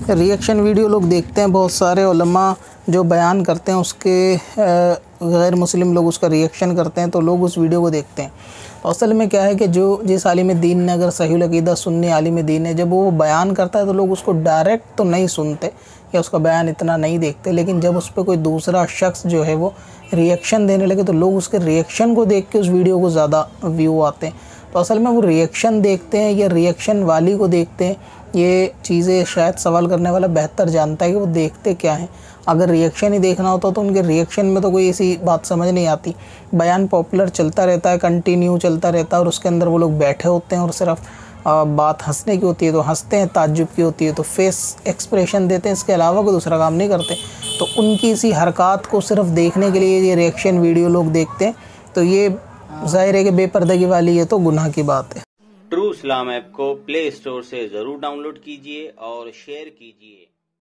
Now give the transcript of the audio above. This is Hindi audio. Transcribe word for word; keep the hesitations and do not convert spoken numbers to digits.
रिएक्शन वीडियो लोग देखते हैं, बहुत सारे उलमा जो बयान करते हैं उसके गैर मुस्लिम लोग उसका रिएक्शन करते हैं, तो लोग उस वीडियो को देखते हैं। तो असल में क्या है कि जो जिस आलिम दीन ने, अगर सहीहुल अक़ीदा सुन्नी आलिम दीन है, जब वो बयान करता है तो लोग उसको डायरेक्ट तो नहीं सुनते या उसका बयान इतना नहीं देखते, लेकिन जब उस पर कोई दूसरा शख्स जो है वो रिएक्शन देने लगे तो लोग उसके रिएक्शन को देख के उस वीडियो को ज़्यादा व्यू आते हैं। तो असल में वो रिएक्शन देखते हैं या रिएक्शन वाली को देखते हैं, ये चीज़ें शायद सवाल करने वाला बेहतर जानता है कि वो देखते क्या हैं। अगर रिएक्शन ही देखना होता तो उनके रिएक्शन में तो कोई ऐसी बात समझ नहीं आती। बयान पॉपुलर चलता रहता है, कंटिन्यू चलता रहता है, और उसके अंदर वो लोग बैठे होते हैं और सिर्फ बात हंसने की होती है तो हंसते हैं, ताज्जुब की होती है तो फेस एक्सप्रेशन देते हैं, इसके अलावा कोई दूसरा काम नहीं करते। तो उनकी इसी हरकत को सिर्फ देखने के लिए ये रिएक्शन वीडियो लोग देखते हैं, तो ये ज़ाहिर है कि बेपर्दगी वाली है, तो गुनाह की बात है। ट्रू इस्लाम ऐप को प्ले स्टोर से ज़रूर डाउनलोड कीजिए और शेयर कीजिए।